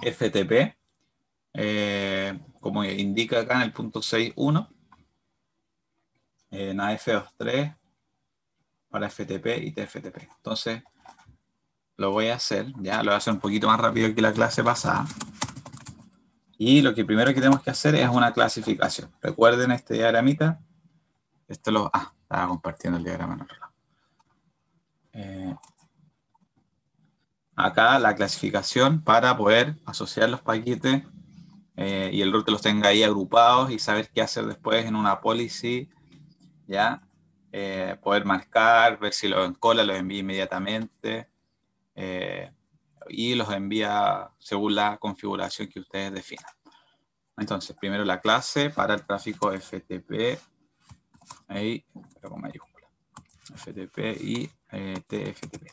FTP, como indica acá en el punto 6.1, en AF23 para FTP y TFTP. Entonces, lo voy a hacer, ya lo voy a hacer un poquito más rápido que la clase pasada. Y lo que primero que tenemos que hacer es una clasificación. Recuerden este diagramita. Esto lo... estaba compartiendo el diagrama en otro lado. Acá la clasificación para poder asociar los paquetes y el root los tenga ahí agrupados y saber qué hacer después en una policy, ¿ya? Poder marcar, ver si los encola, los envía inmediatamente y los envía según la configuración que ustedes definan. Entonces, primero la clase para el tráfico FTP, ahí, pero con mayúscula, FTP y TFTP.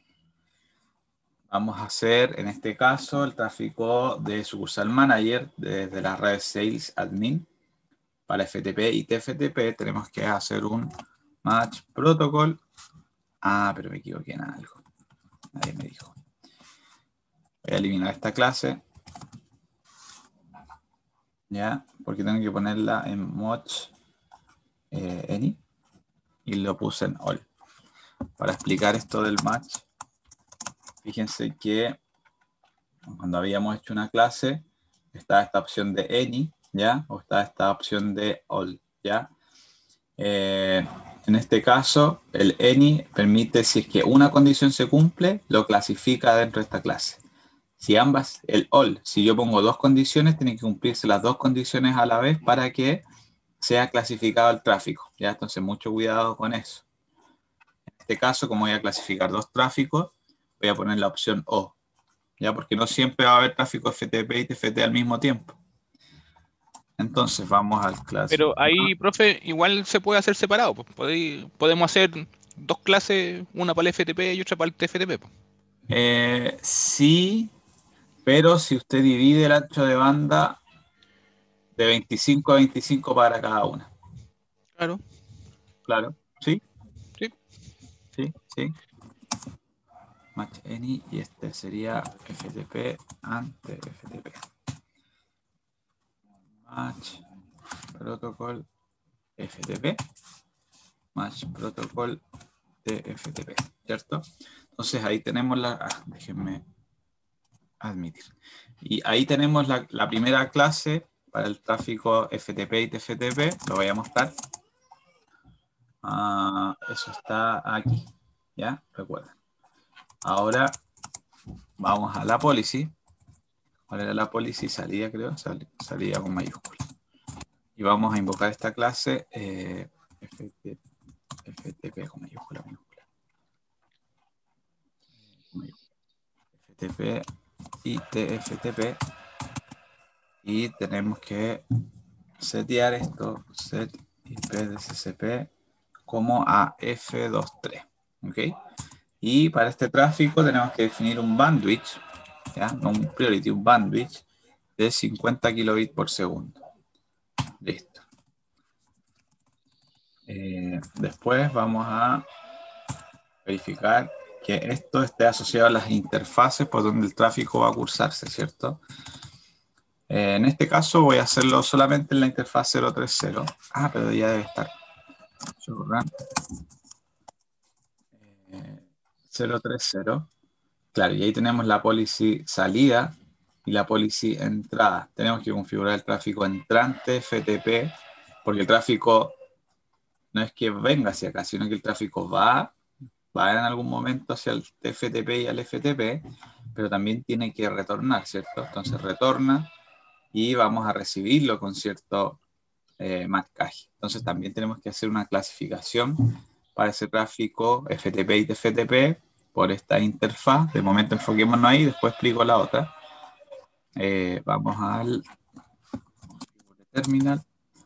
Vamos a hacer, en este caso, el tráfico de sucursal manager desde la red Sales Admin. Para FTP y TFTP tenemos que hacer un match protocol. Pero me equivoqué en algo. Nadie me dijo. Voy a eliminar esta clase. ¿Ya? Porque tengo que ponerla en match any. Y lo puse en all. Para explicar esto del match, fíjense que cuando habíamos hecho una clase, está esta opción de any, ¿ya? O está esta opción de all, ¿ya? En este caso, el any permite, si es que una condición se cumple, lo clasifica dentro de esta clase. Si ambas, el all, si yo pongo dos condiciones, tienen que cumplirse las dos condiciones a la vez para que sea clasificado el tráfico, ¿ya? Entonces, mucho cuidado con eso. En este caso, como voy a clasificar dos tráficos, voy a poner la opción O, ¿ya? Porque no siempre va a haber tráfico FTP y TFT al mismo tiempo. Entonces vamos al clase. Pero ahí, profe, igual se puede hacer separado. Pues. Podemos hacer dos clases, una para el FTP y otra para el TFTP. Pues. Sí, pero si usted divide el ancho de banda de 25 a 25 para cada una. Claro, Claro, ¿sí? sí. Sí, sí. Match any y este sería FTP ante FTP. Match protocol FTP. Match protocol TFTP, ¿cierto? Entonces ahí tenemos déjenme admitir. Y ahí tenemos la primera clase para el tráfico FTP y TFTP. Lo voy a mostrar. Eso está aquí, ¿ya? Recuerden. Ahora vamos a la policy. ¿Cuál era la policy? Salida, creo. Salida con mayúscula. Y vamos a invocar esta clase FTP con mayúscula. FTP y TFTP. Y tenemos que setear esto, set IP de CCP como a F23. ¿Ok? Y para este tráfico tenemos que definir un bandwidth, ¿ya? No un priority, un bandwidth de 50 kilobits por segundo. Listo. Después vamos a verificar que esto esté asociado a las interfaces por donde el tráfico va a cursarse, ¿cierto? En este caso voy a hacerlo solamente en la interfaz 030. Pero ya debe estar. Run 030. Claro, y ahí tenemos la policy salida y la policy entrada. Tenemos que configurar el tráfico entrante FTP, porque el tráfico no es que venga hacia acá, sino que el tráfico va en algún momento hacia el FTP y al FTP, pero también tiene que retornar, ¿cierto? Entonces retorna y vamos a recibirlo con cierto marcaje. Entonces también tenemos que hacer una clasificación para ese tráfico FTP y TFTP por esta interfaz. De momento enfoquémonos ahí, después explico la otra. Vamos al terminal.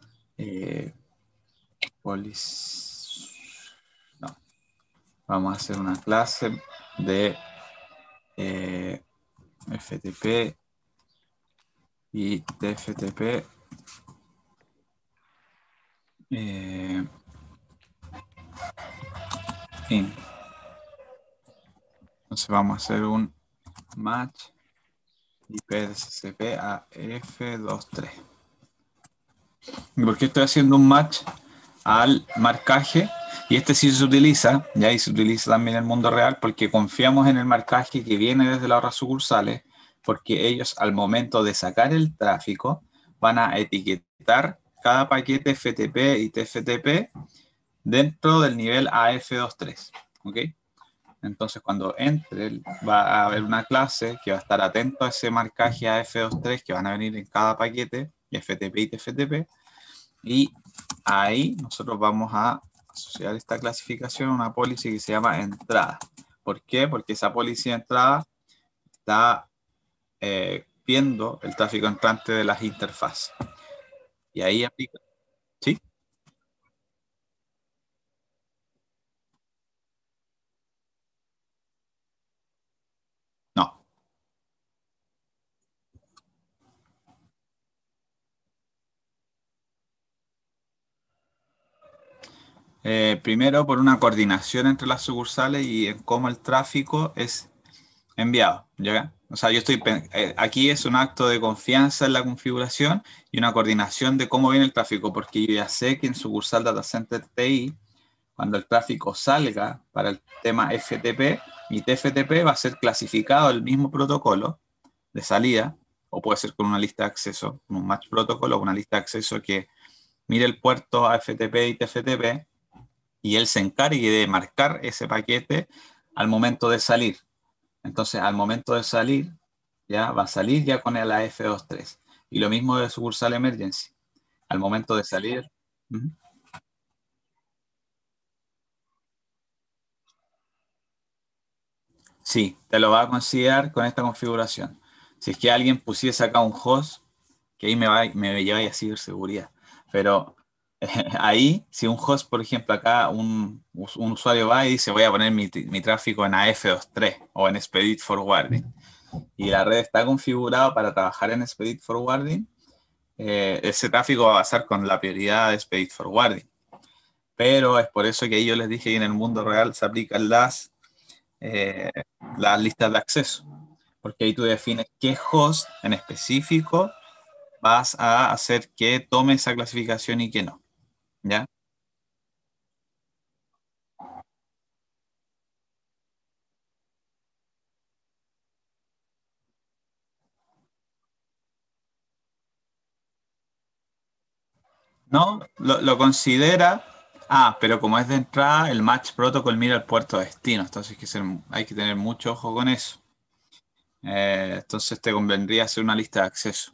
No. Vamos a hacer una clase de FTP y TFTP. Entonces vamos a hacer un match IP de SCP a F23. ¿Y por qué estoy haciendo un match al marcaje? Y este sí se utiliza, y ahí se utiliza también en el mundo real, porque confiamos en el marcaje que viene desde las otras sucursales, porque ellos al momento de sacar el tráfico van a etiquetar cada paquete FTP y TFTP dentro del nivel AF23. ¿Ok? Entonces, cuando entre, va a haber una clase que va a estar atento a ese marcaje AF23 que van a venir en cada paquete, FTP y TFTP, y ahí nosotros vamos a asociar esta clasificación a una policy que se llama entrada. ¿Por qué? Porque esa policy de entrada está viendo el tráfico entrante de las interfaces. Y ahí aplica. ¿Sí? No. Primero, por una coordinación entre las sucursales y en cómo el tráfico es enviado. ¿Ya? O sea, aquí es un acto de confianza en la configuración y una coordinación de cómo viene el tráfico, porque yo ya sé que en sucursal Data Center TI, cuando el tráfico salga para el tema FTP, mi TFTP va a ser clasificado el mismo protocolo de salida, o puede ser con una lista de acceso, un match protocolo, una lista de acceso que mire el puerto a FTP y TFTP y él se encargue de marcar ese paquete al momento de salir. Entonces, al momento de salir, ya va a salir ya con el AF23. Y lo mismo de sucursal emergency. Al momento de salir, ujú, sí, te lo va a considerar con esta configuración. Si es que alguien pusiese acá un host, que ahí me lleva a ciberseguridad. Pero ahí, si un host, por ejemplo, acá un usuario va y dice voy a poner mi tráfico en AF23 o en Expedite Forwarding, y la red está configurada para trabajar en Expedite Forwarding, ese tráfico va a pasar con la prioridad de Expedite Forwarding. Pero es por eso que yo les dije que en el mundo real se aplican eh, las listas de acceso, porque ahí tú defines qué host en específico vas a hacer que tome esa clasificación y que no, ¿ya? No, lo considera, pero como es de entrada, el Match Protocol mira el puerto de destino, entonces hay que tener mucho ojo con eso. Entonces te convendría hacer una lista de acceso.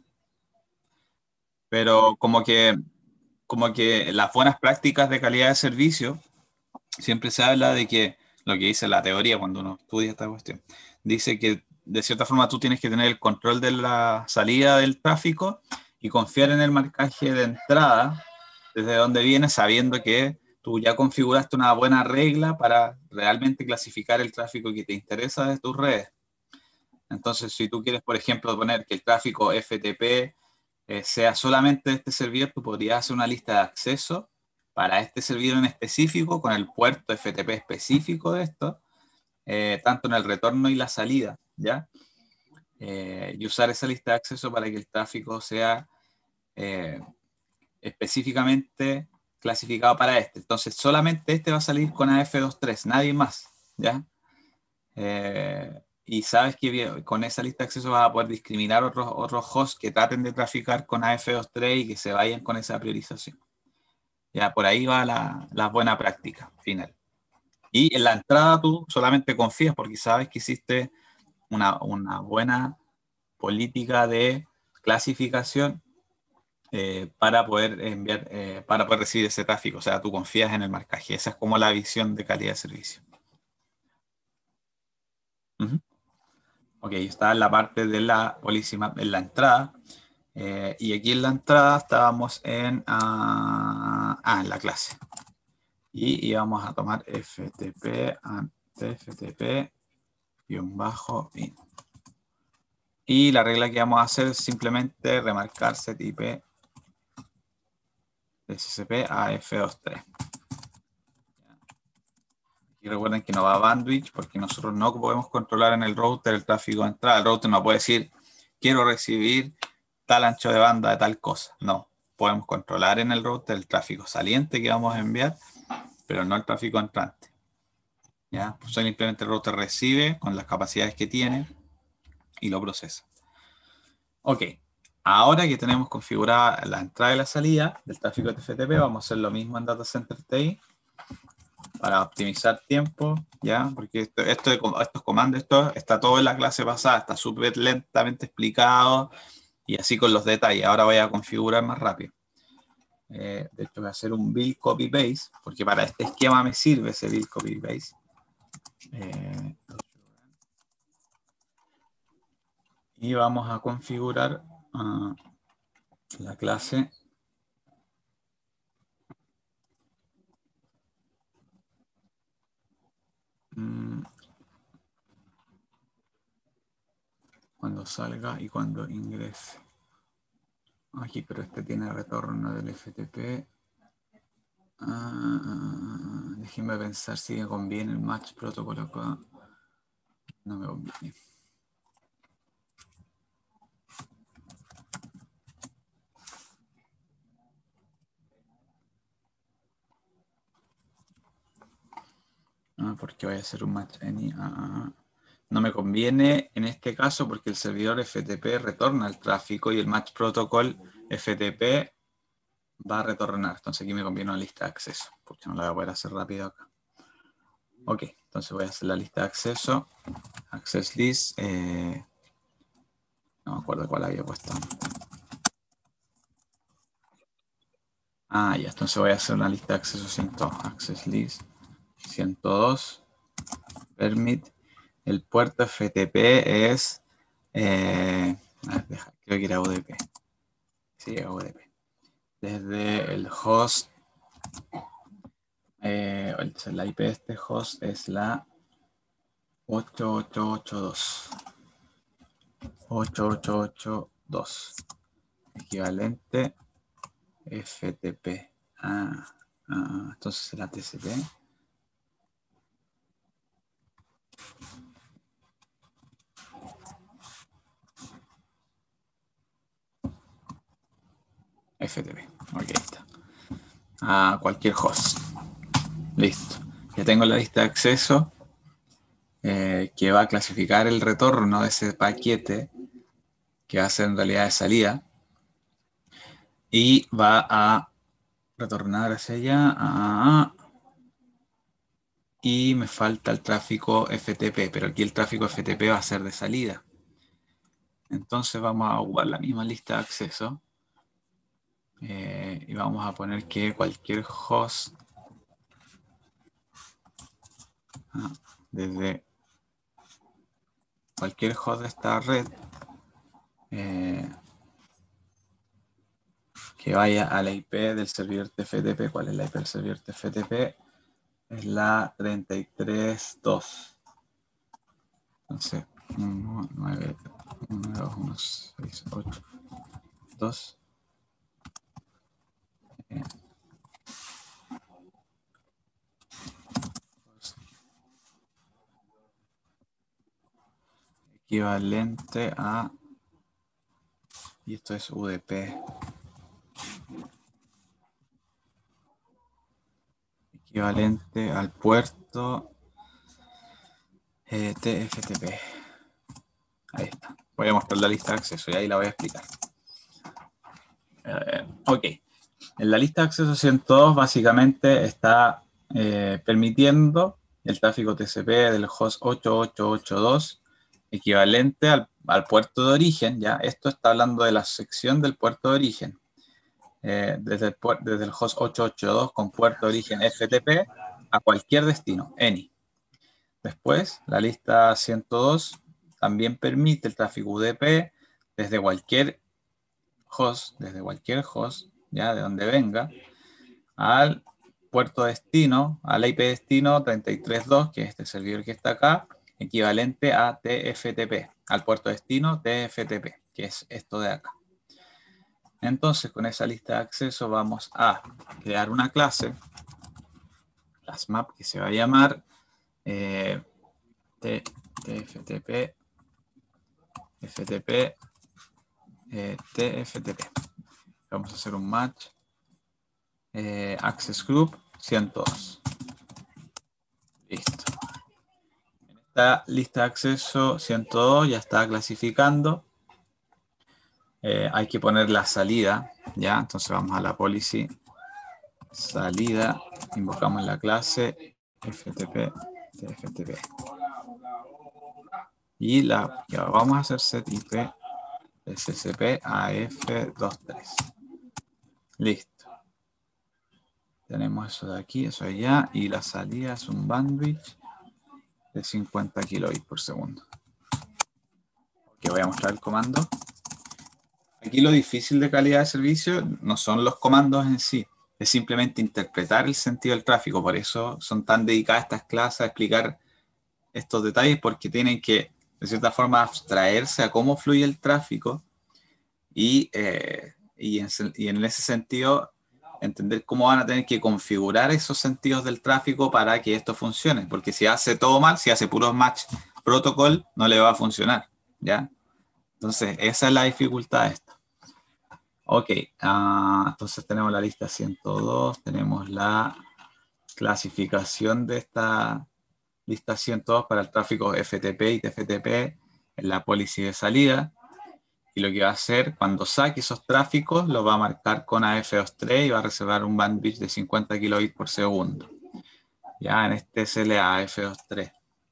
Pero como que las buenas prácticas de calidad de servicio, siempre se habla de que lo que dice la teoría cuando uno estudia esta cuestión, dice que de cierta forma tú tienes que tener el control de la salida del tráfico y confiar en el marcaje de entrada desde donde viene, sabiendo que tú ya configuraste una buena regla para realmente clasificar el tráfico que te interesa de tus redes. Entonces, si tú quieres, por ejemplo, poner que el tráfico FTP sea solamente de este servidor, tú podrías hacer una lista de acceso para este servidor en específico, con el puerto FTP específico de esto, tanto en el retorno y la salida, ¿ya? Y usar esa lista de acceso para que el tráfico sea eh, específicamente clasificado para este. Entonces, solamente este va a salir con AF23, nadie más, ¿ya? Y sabes que con esa lista de acceso vas a poder discriminar otros hosts que traten de traficar con AF23 y que se vayan con esa priorización. Ya por ahí va la buena práctica final. Y en la entrada tú solamente confías porque sabes que hiciste una buena política de clasificación para poder enviar, para poder recibir ese tráfico. O sea, tú confías en el marcaje. Esa es como la visión de calidad de servicio. Ujú. Ok, está en la parte de la policy map, en la entrada. Y aquí en la entrada estábamos en la clase. Y íbamos a tomar FTP, FTP, -in. Y la regla que vamos a hacer es simplemente remarcar setIP SCP a F23. Y recuerden que no va a bandwidth porque nosotros no podemos controlar en el router el tráfico de entrada. El router no puede decir quiero recibir tal ancho de banda de tal cosa. No, podemos controlar en el router el tráfico saliente que vamos a enviar, pero no el tráfico entrante. ¿Ya? Pues simplemente el router recibe con las capacidades que tiene y lo procesa. Ok, ahora que tenemos configurada la entrada y la salida del tráfico TFTP, vamos a hacer lo mismo en Data Center TI para optimizar tiempo, ¿ya? Porque estos comandos, esto está todo en la clase pasada, está súper lentamente explicado y así con los detalles. Ahora voy a configurar más rápido. De hecho, voy a hacer un build copy paste, porque para este esquema me sirve ese build copy paste. Y vamos a configurar la clase cuando salga y cuando ingrese. Aquí, pero este tiene retorno del FTP. Déjenme pensar si me conviene el match protocol acá. No me conviene. Porque voy a hacer un match any. No me conviene en este caso porque el servidor FTP retorna el tráfico y el match protocol FTP va a retornar. Entonces aquí me conviene una lista de acceso, porque no la voy a poder hacer rápido acá. Ok, entonces voy a hacer la lista de acceso. Access list. No me acuerdo cuál había puesto. Ya, entonces voy a hacer una lista de acceso 102. Access list 102. Permit. El puerto FTP es... creo que era UDP. Sí, UDP. Desde el host... la IP de este host es la 8882. 8882. Equivalente FTP. Entonces la TCP. FTP. Ok, ahí está. A cualquier host. Listo. Ya tengo la lista de acceso que va a clasificar el retorno de ese paquete que va a ser en realidad de salida y va a retornar hacia allá. Y me falta el tráfico FTP, pero aquí el tráfico FTP va a ser de salida. Entonces vamos a ocupar la misma lista de acceso y vamos a poner que cualquier host desde cualquier host de esta red que vaya a la IP del servidor TFTP. ¿Cuál es la IP del servidor TFTP? Es la 33.2. Entonces, 192.168.2. Equivalente a... Y esto es UDP. Equivalente al puerto TFTP. Ahí está. Voy a mostrar la lista de acceso y ahí la voy a explicar. Ok. En la lista de acceso 102 básicamente está permitiendo el tráfico TCP del host 8882 equivalente al puerto de origen. ¿Ya? Esto está hablando de la sección del puerto de origen. Desde el host 882 con puerto de origen FTP a cualquier destino, any. Después, la lista 102 también permite el tráfico UDP desde cualquier host, ya de donde venga, al puerto destino, a la IP destino 33.2, que es este servidor que está acá, equivalente a TFTP, al puerto destino TFTP, que es esto de acá. Entonces, con esa lista de acceso vamos a crear una clase, classMap, que se va a llamar TFTP FTP TFTP. Vamos a hacer un match. Access Group 102. Listo. En esta lista de acceso 102 ya está clasificando. Hay que poner la salida, ¿ya? Entonces vamos a la policy, salida, invocamos la clase FTP, TFTP. Y ya vamos a hacer set IP SCP AF23. Listo. Tenemos eso de aquí, eso de allá, y la salida es un bandwidth de 50 kilobits por segundo. Ok, voy a mostrar el comando. Aquí lo difícil de calidad de servicio no son los comandos en sí, es simplemente interpretar el sentido del tráfico. Por eso son tan dedicadas estas clases a explicar estos detalles, porque tienen que, de cierta forma, abstraerse a cómo fluye el tráfico y en ese sentido entender cómo van a tener que configurar esos sentidos del tráfico para que esto funcione. Porque si hace todo mal, si hace puros match protocol, no le va a funcionar, ¿ya? Entonces, esa es la dificultad de esto. Ok, entonces tenemos la lista 102, tenemos la clasificación de esta lista 102 para el tráfico FTP y TFTP en la policy de salida. Y lo que va a hacer, cuando saque esos tráficos, los va a marcar con AF23 y va a reservar un bandwidth de 50 kilobits por segundo. Ya en este SLA AF23.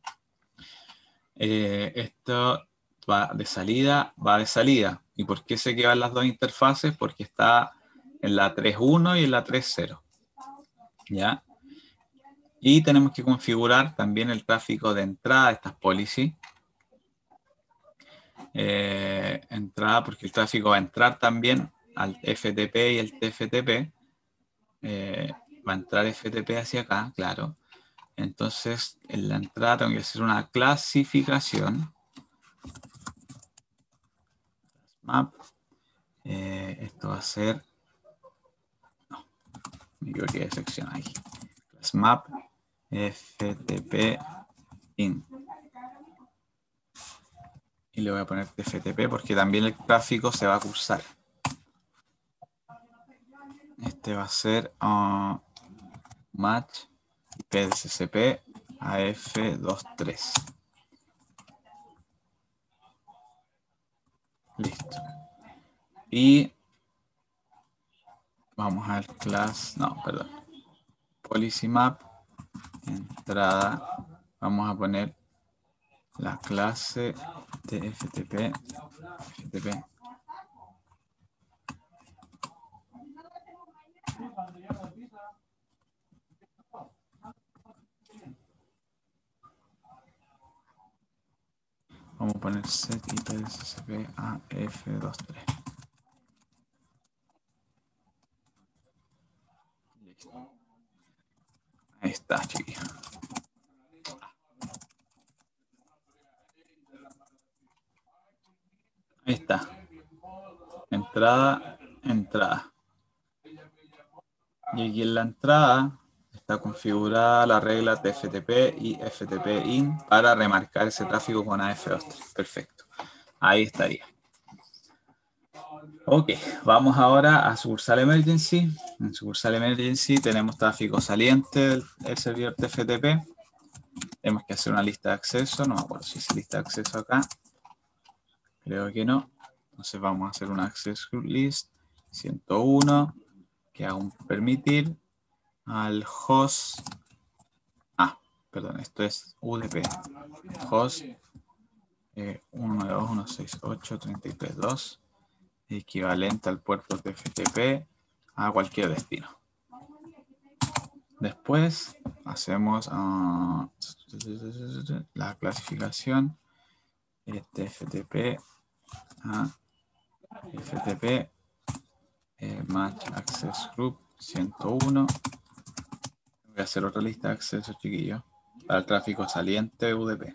Esto va de salida. ¿Y por qué se quedan las dos interfaces? Porque está en la 3.1 y en la 3.0. ¿Ya? Y tenemos que configurar también el tráfico de entrada de estas policy. Entrada, porque el tráfico va a entrar también al FTP y el TFTP. Va a entrar FTP hacia acá, claro. Entonces, en la entrada tengo que hacer una clasificación. Map. Esto va a ser... No, me equivoqué de sección ahí. Map FTP in. Y le voy a poner TFTP porque también el tráfico se va a cursar. Este va a ser match IP de SCP AF23. Listo. Y vamos al class, no, perdón. Policy map, entrada, vamos a poner la clase TFTP, FTP. Vamos a poner set IP de SCP AF23. Listo. Ahí está, chiquillos. Ahí está. Entrada, entrada. Y aquí en la entrada está configurada la regla TFTP y FTP in para remarcar ese tráfico con AF23. Perfecto. Ahí estaría. Ok, vamos ahora a sucursal emergency. En sucursal emergency tenemos tráfico saliente del servidor TFTP. Tenemos que hacer una lista de acceso. No me acuerdo si es lista de acceso acá. Creo que no. Entonces vamos a hacer una access group list 101 que haga un permitir al host. Perdón, esto es UDP. Host 192.168.33.2 equivalente al puerto TFTP a cualquier destino. Después hacemos la clasificación TFTP a FTP match access group 101. Voy a hacer otra lista de acceso, chiquillos, para el tráfico saliente UDP.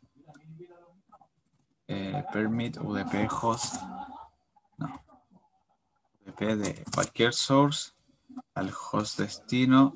Permit UDP host. No. UDP de cualquier source al host destino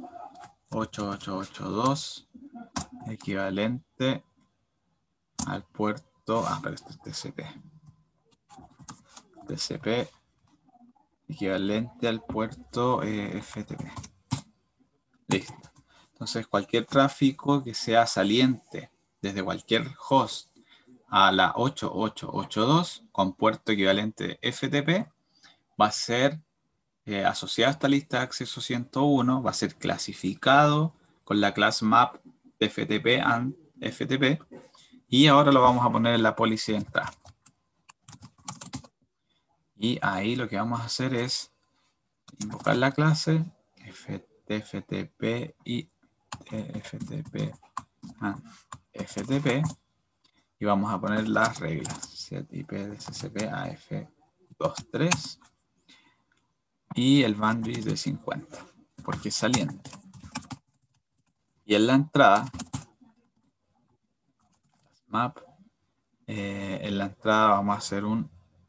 8882 equivalente al puerto. Pero esto es TCP. TCP equivalente al puerto FTP. Listo. Entonces, cualquier tráfico que sea saliente desde cualquier host a la 8882 con puerto equivalente FTP va a ser asociado a esta lista de acceso 101, va a ser clasificado con la class map de FTP and FTP, y ahora lo vamos a poner en la policy de entrada. Y ahí lo que vamos a hacer es invocar la clase FTP y FTP and FTP, y vamos a poner las reglas: set IP de TCP a F23 y el bandwidth de 50, porque es saliente. Y en la entrada, map, en la entrada vamos a hacer un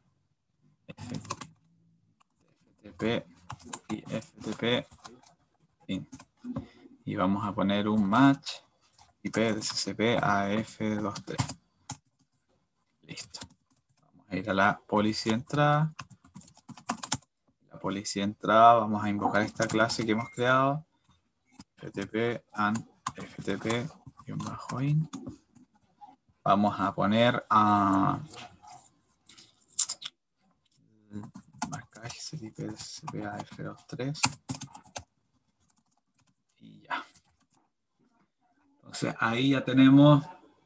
FTP y FTP in. Y vamos a poner un match IP de TCP a F23. Listo. Vamos a ir a la policy de entrada. La policy de entrada vamos a invocar esta clase que hemos creado, FTP and FTP-in. Vamos a poner a marcaje IP de TCP a F23 y ya. Entonces ahí ya tenemos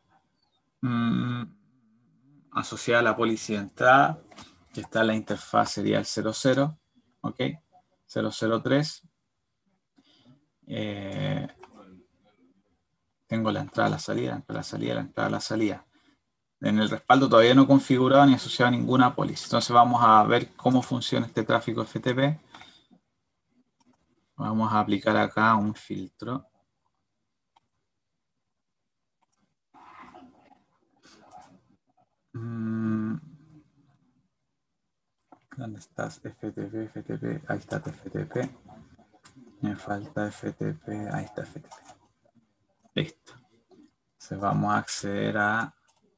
asociada a la policy de entrada, que está en la interfaz serial 00, ¿ok? 003. Tengo la entrada, la salida, la entrada, la salida, la entrada, la salida. En el respaldo todavía no he configurado ni asociado ninguna policy. Entonces vamos a ver cómo funciona este tráfico FTP. Vamos a aplicar acá un filtro. ¿Dónde estás? FTP, FTP. Ahí está FTP. Me falta FTP. Ahí está FTP. Listo. Entonces vamos a acceder a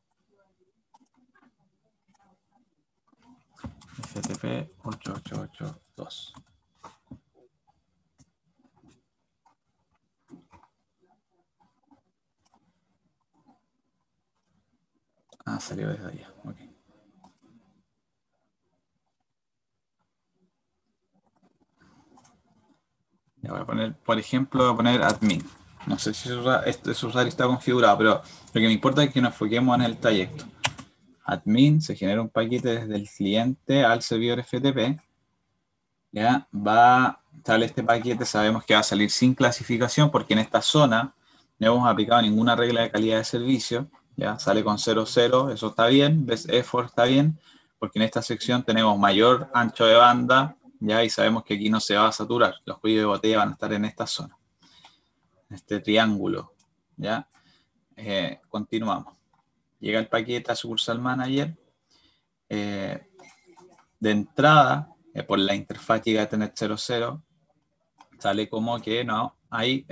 FTP 8882. Ah, salió desde allá. Ok. Ya voy a poner, por ejemplo, voy a poner admin. No sé si este usuario está configurado, pero lo que me importa es que nos enfoquemos en el trayecto. Admin, se genera un paquete desde el cliente al servidor FTP. Ya sale este paquete, sabemos que va a salir sin clasificación porque en esta zona no hemos aplicado ninguna regla de calidad de servicio. Ya sale con 00, eso está bien, best effort está bien, porque en esta sección tenemos mayor ancho de banda, ya, y sabemos que aquí no se va a saturar, los cuellos de botella van a estar en esta zona, en este triángulo, ya. Continuamos. Llega el paquete a sucursal manager. De entrada, por la interfaz llega a tener 00, sale como que no hay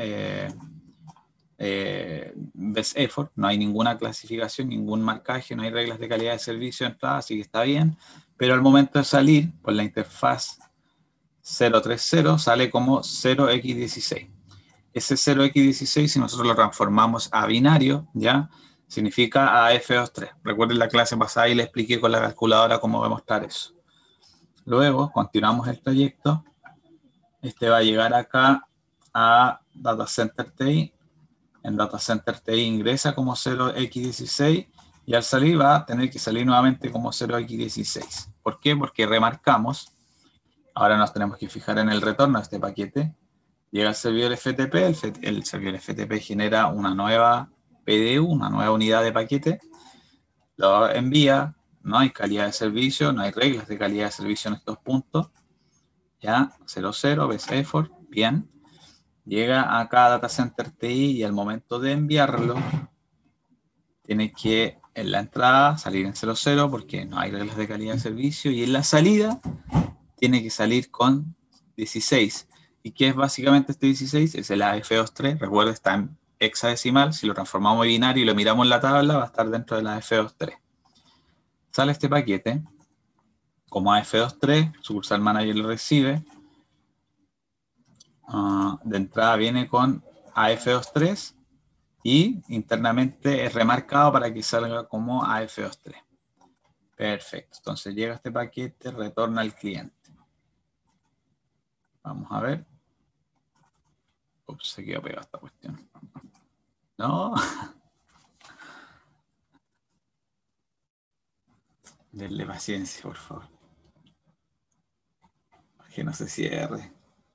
best effort, no hay ninguna clasificación, ningún marcaje, no hay reglas de calidad de servicio de entrada, así que está bien, pero al momento de salir, por la interfaz 030, sale como 0x16. Ese 0x16, si nosotros lo transformamos a binario, ¿ya? Significa a F23. Recuerden la clase pasada y le expliqué con la calculadora cómo demostrar eso. Luego, continuamos el trayecto. Este va a llegar acá a Data Center TI. En Data Center TI ingresa como 0x16 y al salir va a tener que salir nuevamente como 0x16. ¿Por qué? Porque remarcamos, ahora nos tenemos que fijar en el retorno de este paquete. Llega al servidor FTP, el servidor FTP genera una nueva PDU, una nueva unidad de paquete, lo envía, no hay calidad de servicio, no hay reglas de calidad de servicio en estos puntos, ya, 00, best effort, bien. Llega acá a Data Center TI y al momento de enviarlo, tiene que en la entrada salir en 00 porque no hay reglas de calidad de servicio, y en la salida tiene que salir con 16. ¿Y qué es básicamente este 16? Es el AF23, recuerda, está en hexadecimal, si lo transformamos en binario y lo miramos en la tabla, va a estar dentro de la AF23. Sale este paquete, como AF23, sucursal manager lo recibe. De entrada viene con AF23 y internamente es remarcado para que salga como AF23. Perfecto. Entonces llega este paquete, retorna al cliente. Vamos a ver. Ups, se quedó pegada esta cuestión. No. Denle paciencia, por favor. Que no se cierre.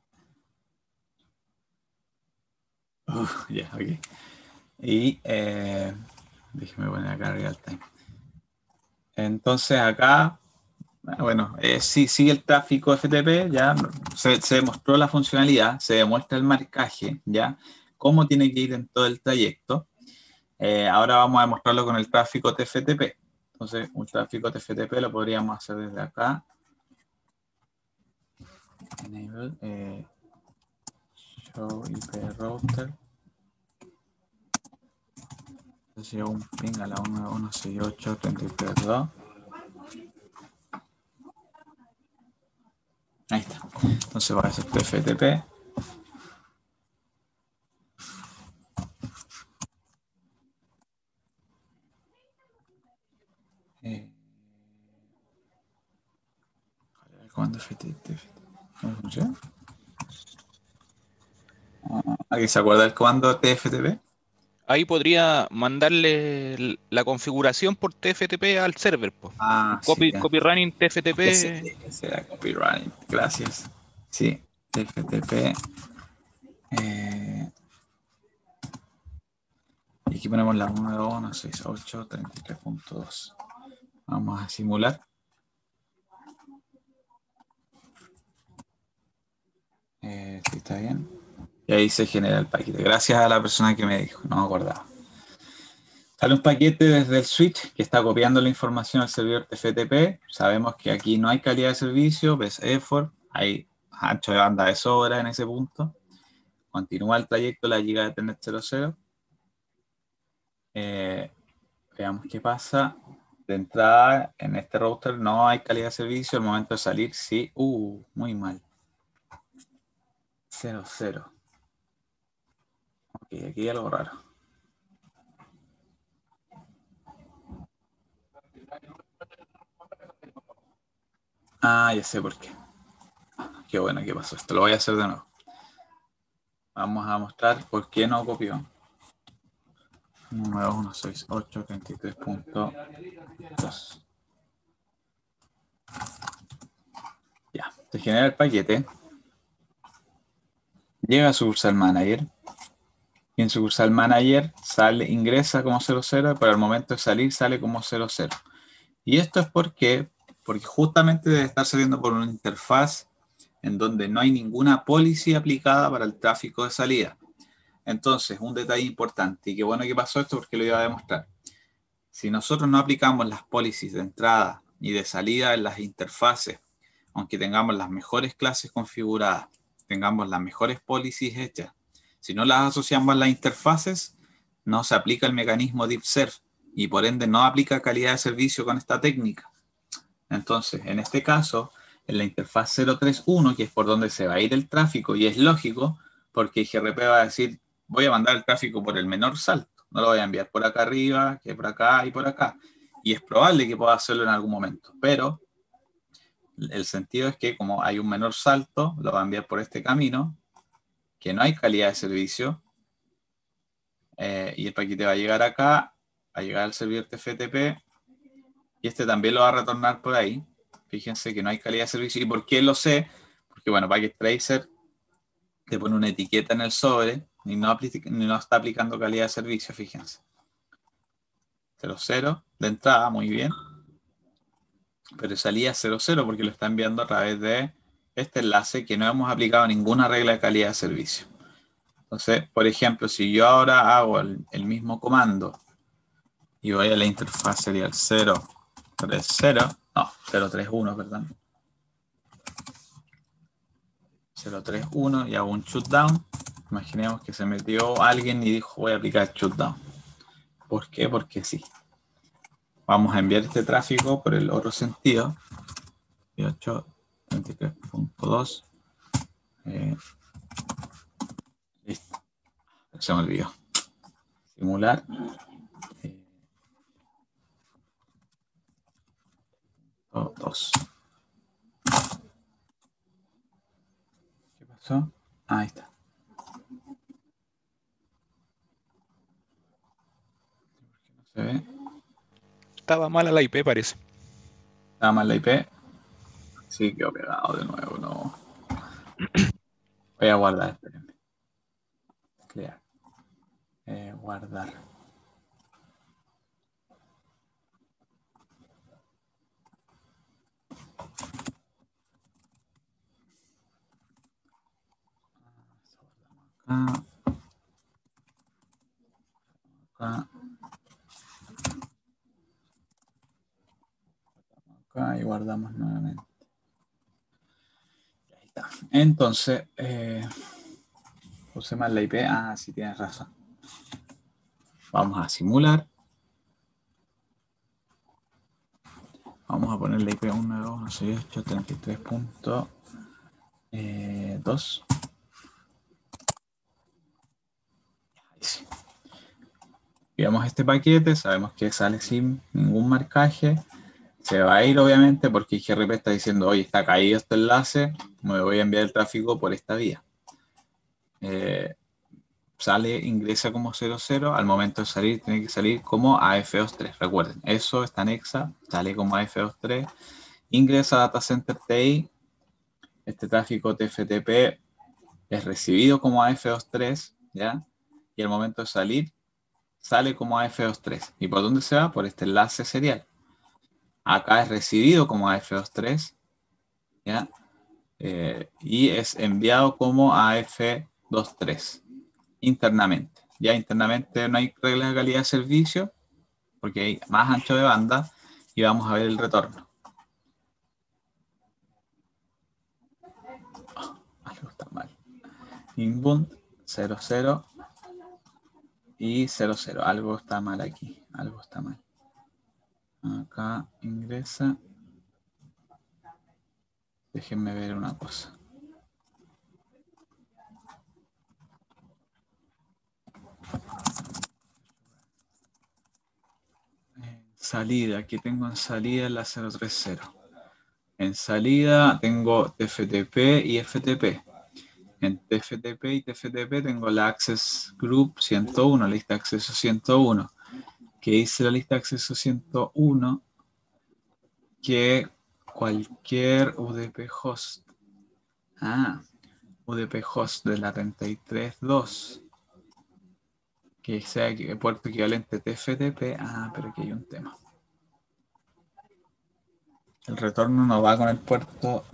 Ya, ok. Y déjeme poner acá real time. Entonces acá, bueno, sí sigue el tráfico FTP, ya se demostró la funcionalidad, se demuestra el marcaje, ya, cómo tiene que ir en todo el trayecto. Ahora vamos a demostrarlo con el tráfico TFTP. Entonces, un tráfico TFTP lo podríamos hacer desde acá. Enable, show IP router. Entonces, un ping a la 1.168.33.2. Ahí está. Entonces va a ser TFTP. El comando FTP. ¿Cómo funciona? ¿Alguien se acuerda del comando TFTP? Ahí podría mandarle la configuración por TFTP al server, pues. Ah, sí, ya. Copy running TFTP. Ese era copyright. Gracias. Sí, TFTP. Y aquí ponemos la 1.168.33.2. Vamos a simular. Si está bien. Y ahí se genera el paquete. Gracias a la persona que me dijo, no me acordaba. Sale un paquete desde el switch que está copiando la información al servidor TFTP. Sabemos que aquí no hay calidad de servicio, best effort, hay ancho de banda de sobra en ese punto. Continúa el trayecto, la giga de Ethernet 00. Veamos qué pasa. De entrada, en este router no hay calidad de servicio. Al momento de salir, sí. Muy mal. 00. Ok, aquí hay algo raro. Ya sé por qué. Qué bueno que pasó. Esto lo voy a hacer de nuevo. Vamos a mostrar por qué no copió. 1.168.33.2. Ya, se genera el paquete. Llega a sucursal manager. Y en sucursal manager ingresa como 00, pero al momento de salir sale como 00. Y esto es porque justamente debe estar saliendo por una interfaz en donde no hay ninguna policy aplicada para el tráfico de salida. Entonces, un detalle importante, y qué bueno que pasó esto porque lo iba a demostrar. Si nosotros no aplicamos las policies de entrada y de salida en las interfaces, aunque tengamos las mejores clases configuradas, tengamos las mejores policies hechas, si no las asociamos a las interfaces, no se aplica el mecanismo DeepServe y por ende no aplica calidad de servicio con esta técnica. Entonces, en este caso, en la interfaz 031, que es por donde se va a ir el tráfico, y es lógico, porque IGRP va a decir, voy a mandar el tráfico por el menor salto, no lo voy a enviar por acá arriba, que por acá y por acá. Y es probable que pueda hacerlo en algún momento, pero el sentido es que como hay un menor salto, lo va a enviar por este camino, que no hay calidad de servicio, y el paquete va a llegar acá, va a llegar al servidor TFTP, y este también lo va a retornar por ahí. Fíjense que no hay calidad de servicio. ¿Y por qué lo sé? Porque, bueno, Packet Tracer te pone una etiqueta en el sobre y no está aplicando calidad de servicio, fíjense. 00 de entrada, muy bien. Pero salía 00 porque lo está enviando a través de este enlace que no hemos aplicado ninguna regla de calidad de servicio. Entonces, por ejemplo, si yo ahora hago el mismo comando y voy a la interfaz serial 031, perdón. 031 y hago un shutdown. Imaginemos que se metió alguien y dijo voy a aplicar shutdown. ¿Por qué? Porque sí. Vamos a enviar este tráfico por el otro sentido. 18.33.2. Listo. Se me olvidó. Simular. 2. ¿Qué pasó? Ahí está. No se ve. Estaba mala la IP, parece. Estaba mal la IP. Sí, quedó pegado de nuevo. No. Voy a guardar, espérenme. Clear. Guardar. Acá. Acá. Acá y guardamos nuevamente. Ahí está. Entonces, puse mal la IP. Ah, sí, tienes razón. Vamos a simular. Vamos a poner la IP 192.168.33.2. Ahí sí. Veamos este paquete, sabemos que sale sin ningún marcaje. Se va a ir obviamente porque IGRP está diciendo, oye, está caído este enlace, me voy a enviar el tráfico por esta vía. Sale, ingresa como 00, al momento de salir tiene que salir como AF23. Recuerden, eso está en EXA, sale como AF23, ingresa a Data Center TI, este tráfico TFTP es recibido como AF23, ¿ya? Y al momento de salir, sale como AF23. ¿Y por dónde se va? Por este enlace serial. Acá es recibido como AF23, ¿ya? Y es enviado como AF23 internamente. Ya internamente no hay reglas de calidad de servicio porque hay más ancho de banda y vamos a ver el retorno. Oh, algo está mal. Inbound 00 y 00. Algo está mal aquí. Algo está mal. Acá ingresa. Déjenme ver una cosa. Salida, aquí tengo en salida la 030. En salida tengo TFTP y FTP. En TFTP y TFTP tengo la Access Group 101, lista de acceso 101. Que dice la lista de acceso 101 que cualquier UDP host, UDP host de la 33.2 que sea puerto equivalente TFTP, pero aquí hay un tema. El retorno no va con el puerto.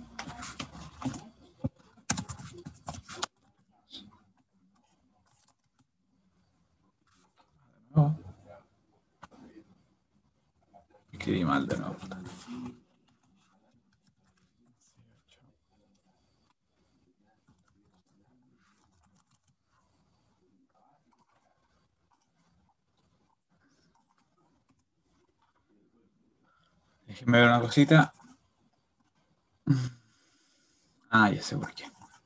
No. Escribí mal de nuevo. Déjenme ver una cosita. Ya sé por qué.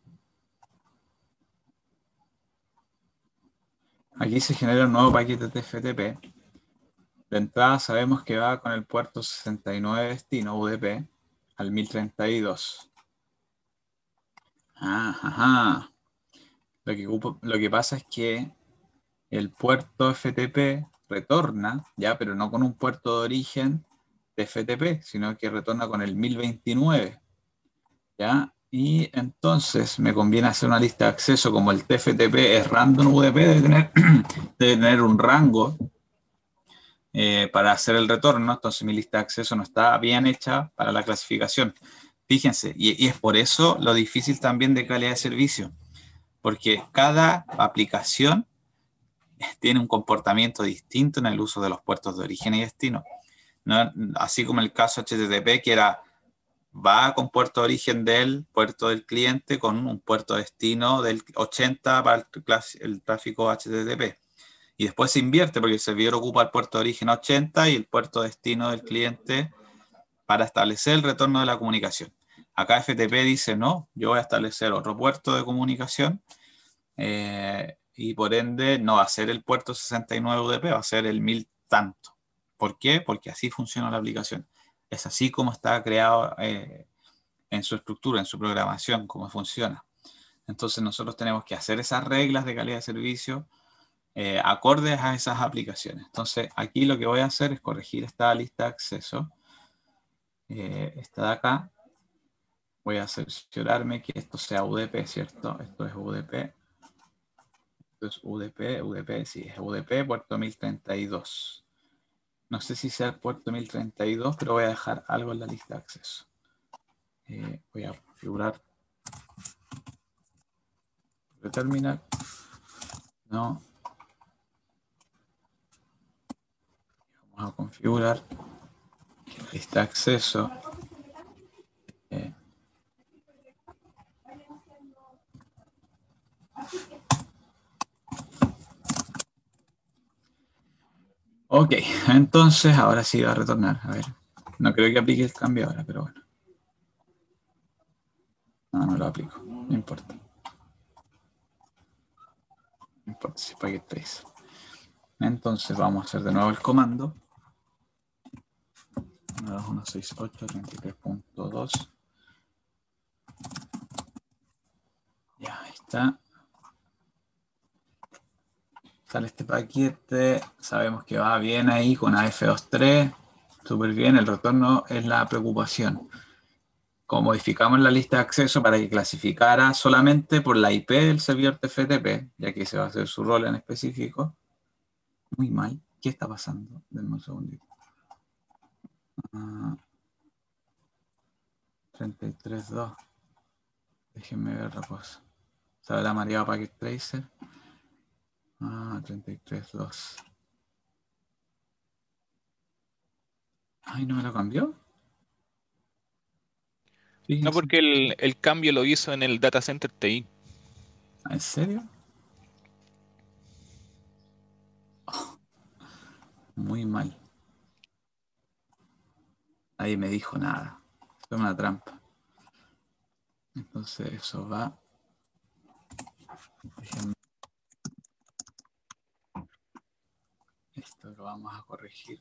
Aquí se genera un nuevo paquete TFTP. De entrada sabemos que va con el puerto 69 destino UDP al 1032. Lo que pasa es que el puerto FTP retorna, ya, pero no con un puerto de origen de FTP, sino que retorna con el 1029. ¿Ya? Y entonces me conviene hacer una lista de acceso como el TFTP es random UDP, debe tener un rango para hacer el retorno, entonces mi lista de acceso no está bien hecha para la clasificación. Fíjense, y es por eso lo difícil también de calidad de servicio, porque cada aplicación tiene un comportamiento distinto en el uso de los puertos de origen y destino. ¿No? Así como el caso HTTP, que va con puerto de origen del puerto del cliente con un puerto de destino del 80 para el tráfico HTTP. Y después se invierte porque el servidor ocupa el puerto de origen 80 y el puerto de destino del cliente para establecer el retorno de la comunicación. Acá FTP dice, no, yo voy a establecer otro puerto de comunicación y por ende no va a ser el puerto 69 UDP, va a ser el 1000 tanto. ¿Por qué? Porque así funciona la aplicación. Es así como está creado en su estructura, en su programación, cómo funciona. Entonces nosotros tenemos que hacer esas reglas de calidad de servicio acordes a esas aplicaciones. Entonces aquí lo que voy a hacer es corregir esta lista de acceso. Esta de acá. Voy a cerciorarme que esto sea UDP, ¿cierto? Esto es UDP. Esto es UDP, UDP, sí, es UDP, puerto 1032. No sé si sea el puerto 1032, pero voy a dejar algo en la lista de acceso. Voy a configurar el terminal. No. Vamos a configurar que la lista de acceso ok, entonces ahora sí va a retornar. A ver, no creo que aplique el cambio ahora, pero bueno. No lo aplico, no importa. No importa si packet trace. Entonces vamos a hacer de nuevo el comando. 1.2.168.33.2. Ya, ahí está. Sale este paquete. Sabemos que va bien ahí con AF23. Súper bien. El retorno es la preocupación. Como modificamos la lista de acceso para que clasificara solamente por la IP del servidor TFTP, ya que ese va a ser su rol en específico. Muy mal. ¿Qué está pasando? Denme un segundito. 33.2. Déjenme ver otra cosa. ¿Se habrá mareado Packet Tracer? 33.2. Ay, ¿no me lo cambió? Fíjense. No, porque el cambio lo hizo en el Data Center TI. ¿En serio? Oh, muy mal. Nadie me dijo nada. Fue una trampa. Entonces eso va. Déjenme. Esto lo vamos a corregir.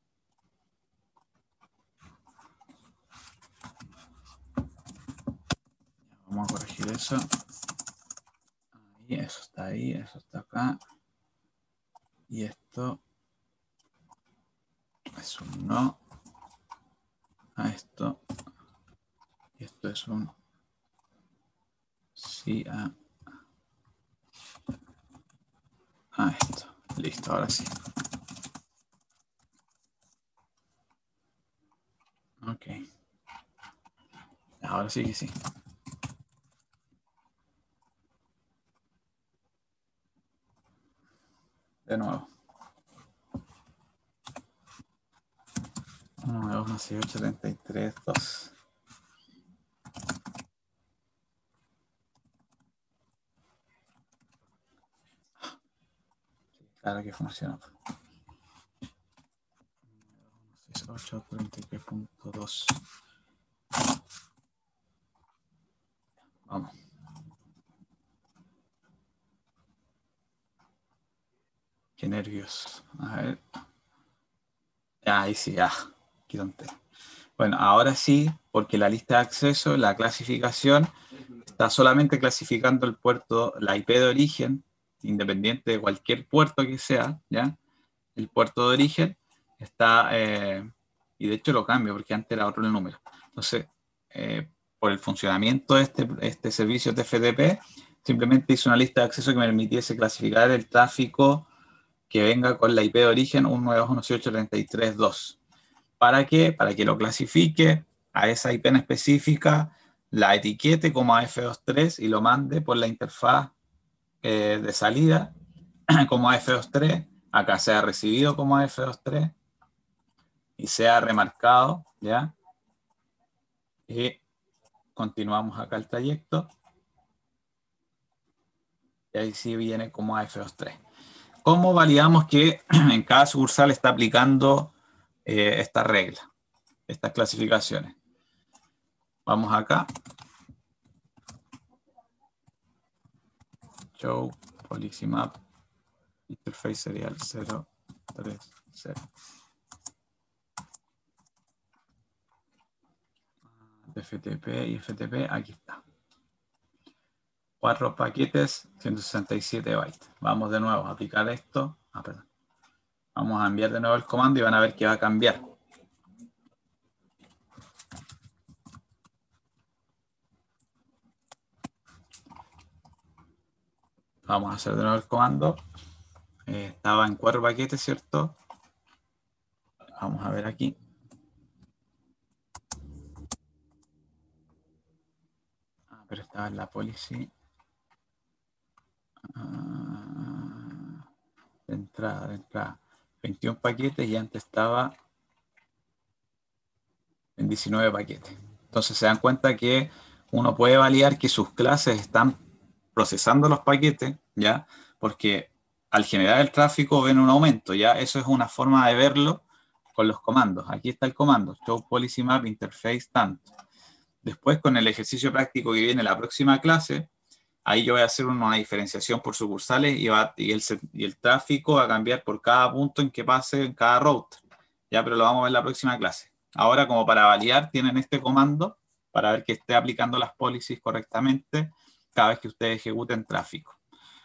Vamos a corregir eso. Ahí, eso está acá. Y esto es un no. A esto. Y esto es un sí a esto. Listo, ahora sí. Ok. Ahora sí que sí. De nuevo. 1.2.168.33.2. Claro que funciona. 1.2.168.33.2. Vamos. Qué nervios. A ver. Ahí sí, qué tontería. Bueno, ahora sí, porque la lista de acceso, la clasificación, está solamente clasificando el puerto, la IP de origen, independiente de cualquier puerto que sea, ¿ya? El puerto de origen está, y de hecho lo cambio porque antes era otro el número. Entonces, por el funcionamiento de este servicio TFTP, simplemente hice una lista de acceso que me permitiese clasificar el tráfico que venga con la IP de origen 192.168.33.2. ¿Para qué? Para que lo clasifique a esa IP en específica, la etiquete como AF23 y lo mande por la interfaz de salida como AF23, acá sea recibido como AF23 y sea remarcado, ¿ya? Y continuamos acá el trayecto. Y ahí sí viene como AF23. ¿Cómo validamos que en cada sucursal está aplicando esta regla? estas clasificaciones. Vamos acá. Show policy map interface serial 030. FTP y FTP, aquí está. 4 paquetes, 167 bytes. Vamos de nuevo a aplicar esto. Perdón. Vamos a enviar de nuevo el comando y van a ver que va a cambiar. Vamos a hacer de nuevo el comando. Estaba en 4 paquetes, ¿cierto? Vamos a ver aquí. Pero estaba en la policy. De entrada. 21 paquetes y antes estaba en 19 paquetes. Entonces se dan cuenta que uno puede validar que sus clases están procesando los paquetes, ¿ya? Porque al generar el tráfico ven un aumento, ¿ya? Eso es una forma de verlo con los comandos. Aquí está el comando, show policy map interface tanto. Después con el ejercicio práctico que viene la próxima clase, ahí yo voy a hacer una diferenciación por sucursales y el tráfico va a cambiar por cada punto en que pase en cada router, ¿ya? Pero lo vamos a ver en la próxima clase. Ahora, como para validar, tienen este comando para ver que esté aplicando las policies correctamente cada vez que ustedes ejecuten tráfico.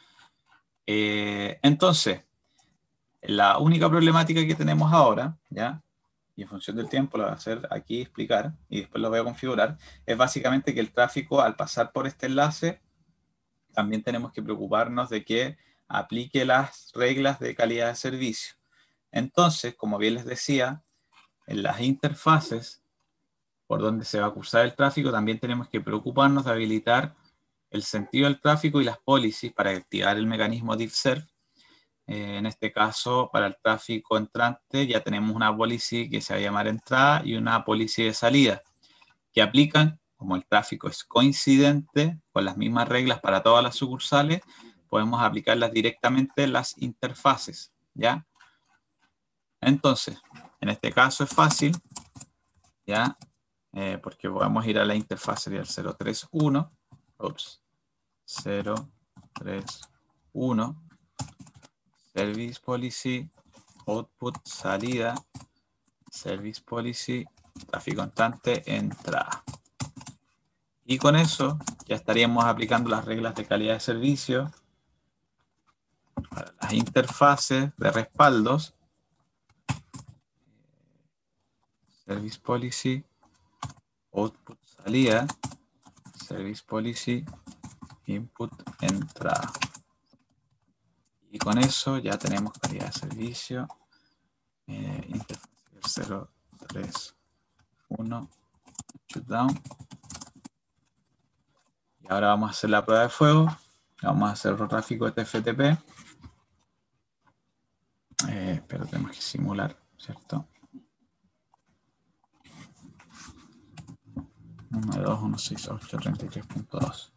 Entonces, la única problemática que tenemos ahora, ¿ya? Y en función del tiempo lo voy a hacer aquí, explicar, y después lo voy a configurar, es básicamente que el tráfico, al pasar por este enlace, también tenemos que preocuparnos de que aplique las reglas de calidad de servicio. Entonces, como bien les decía, en las interfaces por donde se va a cursar el tráfico, también tenemos que preocuparnos de habilitar el sentido del tráfico y las policies para activar el mecanismo diffserv. En este caso, para el tráfico entrante, ya tenemos una policy que se va a llamar entrada y una policy de salida, que aplican, como el tráfico es coincidente con las mismas reglas para todas las sucursales, podemos aplicarlas directamente en las interfaces, ¿ya? Entonces, en este caso es fácil, ¿ya? Porque podemos ir a la interfaz, sería el 031, ups, 031, Service Policy, Output, salida, Service Policy, tráfico entrante, entrada. Y con eso ya estaríamos aplicando las reglas de calidad de servicio para las interfaces de respaldos. Service Policy, Output, salida, Service Policy, Input, entrada. Y con eso ya tenemos calidad de servicio. Interfaz 031, shutdown. Y ahora vamos a hacer la prueba de fuego. Vamos a hacer otro tráfico de TFTP. Pero tenemos que simular, ¿cierto? 192.168.33.2.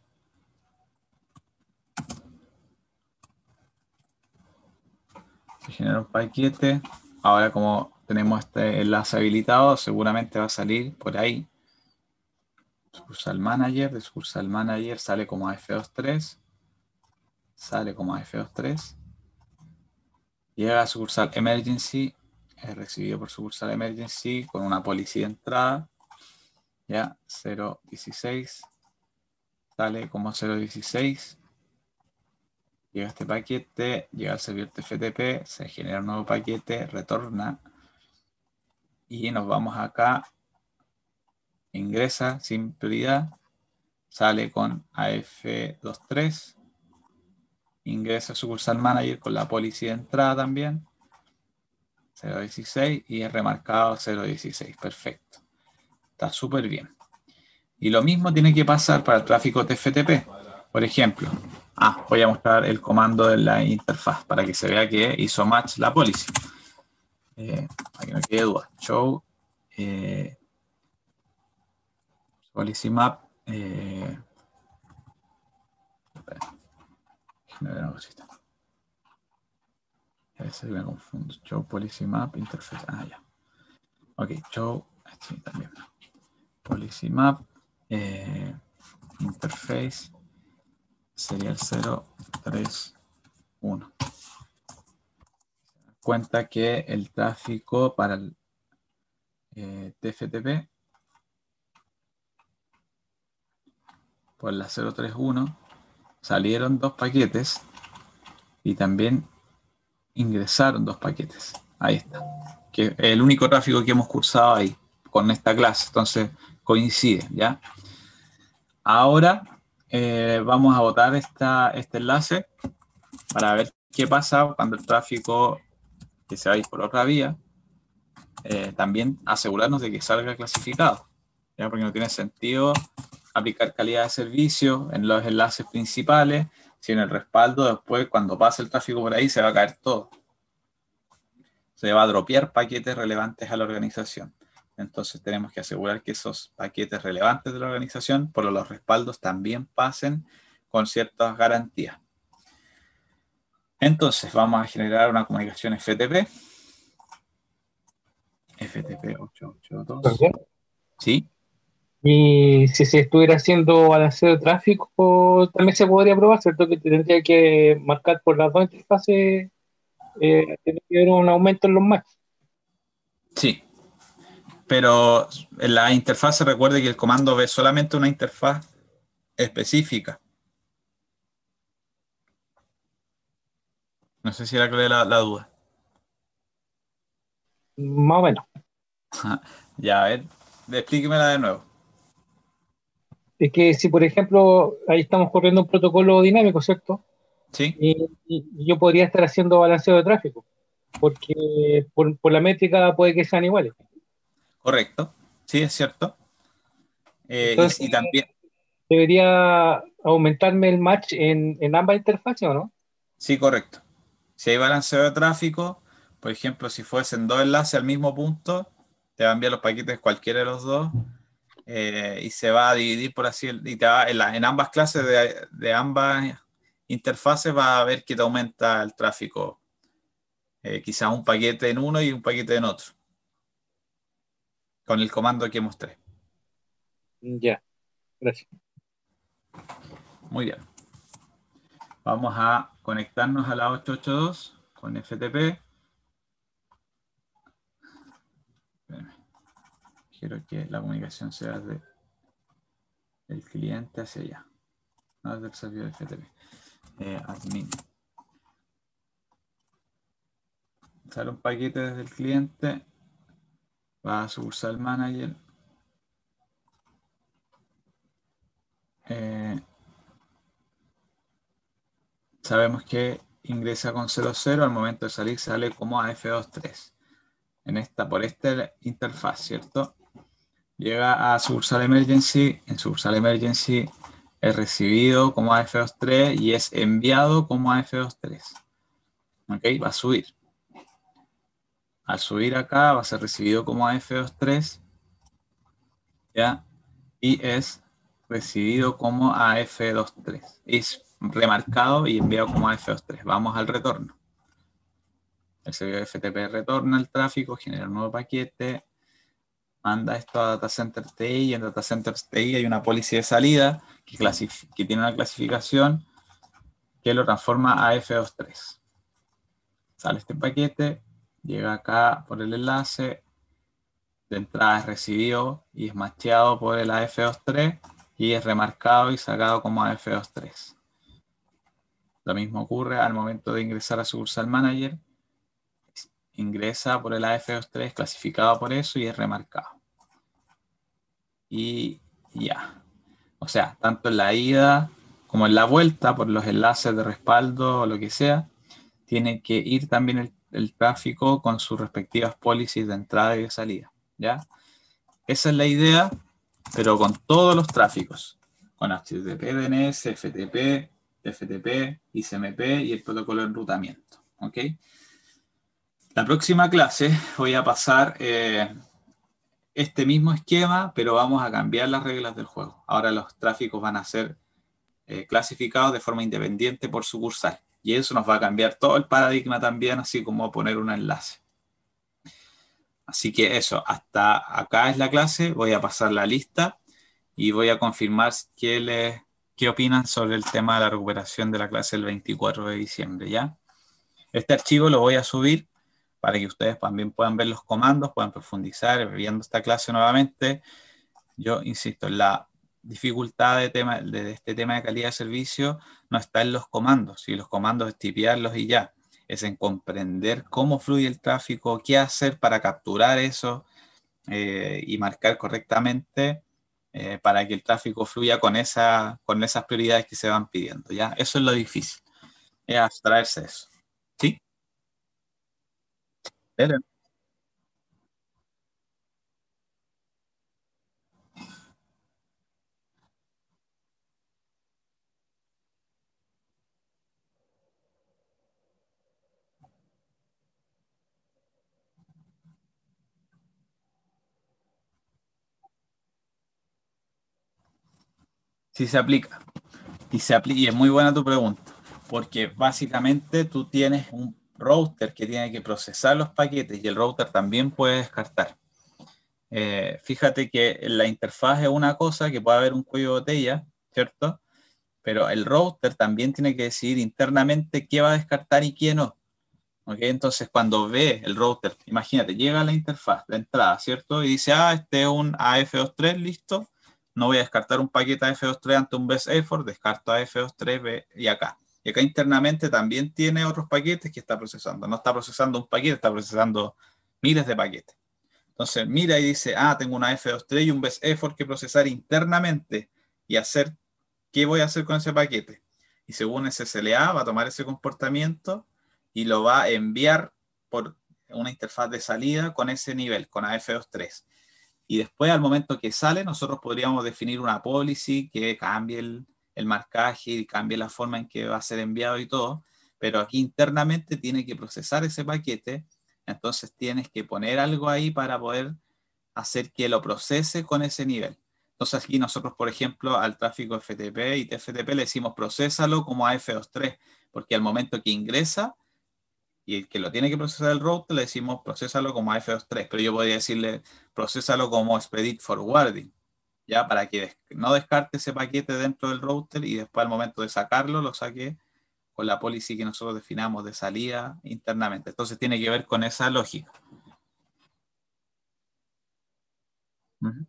Se genera un paquete. Ahora, como tenemos este enlace habilitado, seguramente va a salir por ahí. Sucursal Manager. De Sucursal Manager sale como AF23. Sale como AF23. Llega a sucursal Emergency. Es recibido por sucursal Emergency con una policy de entrada. Ya, 016. Sale como 016. Llega este paquete, llega al servidor TFTP, se genera un nuevo paquete, retorna y nos vamos acá, ingresa sin prioridad, sale con AF23, ingresa a sucursal manager con la policy de entrada también, 016 y es remarcado 016, perfecto, está súper bien. Y lo mismo tiene que pasar para el tráfico TFTP, por ejemplo. Voy a mostrar el comando de la interfaz para que se vea que hizo match la policy. Para que no quede duda. Show policy map. Una cosita. A veces me confundo. Show policy map interface. Ya. Ok, show Sí, también. Policy map, interface, serial 031. Cuenta que el tráfico para el TFTP por la 031 salieron 2 paquetes y también ingresaron 2 paquetes. Ahí está. Que es el único tráfico que hemos cursado ahí con esta clase. Entonces coincide, ¿ya? Ahora vamos a botar este enlace para ver qué pasa cuando el tráfico que se va a ir por otra vía, también asegurarnos de que salga clasificado, ¿ya? Porque no tiene sentido aplicar calidad de servicio en los enlaces principales, si en el respaldo después cuando pase el tráfico por ahí se va a caer todo. Se va a dropear paquetes relevantes a la organización. Entonces tenemos que asegurar que esos paquetes relevantes de la organización por los respaldos también pasen con ciertas garantías. Entonces vamos a generar una comunicación FTP. FTP 882. ¿También? ¿Sí? Y si se estuviera haciendo balanceo de tráfico, también se podría probar, ¿cierto? Que tendría que marcar por las dos interfaces, tiene que haber un aumento en los matches. Sí. Pero en la interfaz recuerde que el comando ve solamente una interfaz específica. No sé si era clara la duda. Más o menos. Ya, a ver, explíquemela de nuevo. Es que si, por ejemplo, ahí estamos corriendo un protocolo dinámico, ¿cierto? ¿Sí? Y yo podría estar haciendo balanceo de tráfico, porque por la métrica puede que sean iguales. Correcto. Sí, es cierto. Entonces, Y también, debería aumentarme el match en ambas interfaces, ¿o no? sí, correcto. Si hay balanceo de tráfico, por ejemplo, si fuesen 2 enlaces al mismo punto, te va a enviar los paquetes cualquiera de los dos, y se va a dividir por así, y te va, en ambas clases de ambas interfaces va a ver que te aumenta el tráfico, quizá un paquete en uno y un paquete en otro, con el comando que mostré. Ya, gracias. Muy bien. Vamos a conectarnos a la 882 con FTP. Quiero que la comunicación sea del cliente hacia allá, no del servidor FTP. Admin. Sale un paquete desde el cliente, va a sucursal manager. Sabemos que ingresa con 00, al momento de salir sale como AF23. Por esta interfaz, ¿cierto? Llega a sucursal emergency, en sucursal emergency es recibido como AF23 y es enviado como AF23. ¿Ok? Va a subir. Al subir acá va a ser recibido como AF23, ¿ya? Y es recibido como AF23. Es remarcado y enviado como AF23. Vamos al retorno. El servidor FTP retorna el tráfico, genera un nuevo paquete, manda esto a Data Center TI, y en Data Center TI hay una policy de salida que tiene una clasificación que lo transforma a F23. Sale este paquete, llega acá por el enlace, de entrada es recibido y es macheado por el AF23 y es remarcado y sacado como AF23. Lo mismo ocurre al momento de ingresar a Sucursal Manager. Ingresa por el AF23 clasificado por eso y es remarcado. Y ya. O sea, tanto en la ida como en la vuelta, por los enlaces de respaldo o lo que sea, tiene que ir también el tráfico con sus respectivas policies de entrada y de salida. ¿Ya? Esa es la idea, pero con todos los tráficos. Con HTTP, DNS, FTP, TFTP, ICMP y el protocolo de enrutamiento. ¿Ok? La próxima clase voy a pasar este mismo esquema, pero vamos a cambiar las reglas del juego. Ahora los tráficos van a ser clasificados de forma independiente por sucursal. Y eso nos va a cambiar todo el paradigma también, así como poner un enlace. Así que eso, hasta acá es la clase, voy a pasar la lista y voy a confirmar qué opinan sobre el tema de la recuperación de la clase el 24 de diciembre, ¿ya? Este archivo lo voy a subir para que ustedes también puedan ver los comandos, puedan profundizar viendo esta clase nuevamente. Yo insisto, la dificultad de este tema de calidad de servicio no está en los comandos, si los comandos es tipearlos y ya, es en comprender cómo fluye el tráfico, qué hacer para capturar eso y marcar correctamente para que el tráfico fluya con esas prioridades que se van pidiendo, ¿ya? Eso es lo difícil, es abstraerse eso. ¿Sí? Dele. Sí se aplica. Y es muy buena tu pregunta, porque básicamente tú tienes un router que tiene que procesar los paquetes y el router también puede descartar. Fíjate que en la interfaz es una cosa que puede haber un cuello de botella, ¿cierto? Pero el router también tiene que decidir internamente qué va a descartar y qué no. ¿Ok? Entonces, cuando ve el router, imagínate, llega a la interfaz de entrada, ¿cierto? Y dice, este es un AF23, listo. No voy a descartar un paquete AF23 ante un best effort, descarto AF23 y acá. Y acá internamente también tiene otros paquetes que está procesando. No está procesando un paquete, está procesando miles de paquetes. Entonces, mira y dice, tengo una AF23 y un best effort que procesar internamente y hacer, ¿qué voy a hacer con ese paquete? Y según ese SLA va a tomar ese comportamiento y lo va a enviar por una interfaz de salida con ese nivel, con AF23. Y después, al momento que sale, nosotros podríamos definir una policy que cambie el marcaje y cambie la forma en que va a ser enviado y todo. Pero aquí internamente tiene que procesar ese paquete. Entonces tienes que poner algo ahí para poder hacer que lo procese con ese nivel. Entonces aquí nosotros, por ejemplo, al tráfico FTP y TFTP le decimos procésalo como AF23, porque al momento que ingresa y el que lo tiene que procesar el router le decimos procésalo como AF23, pero yo podría decirle procésalo como expedite forwarding, ya para que no descarte ese paquete dentro del router y después al momento de sacarlo lo saque con la policy que nosotros definamos de salida internamente. Entonces tiene que ver con esa lógica. Ujú.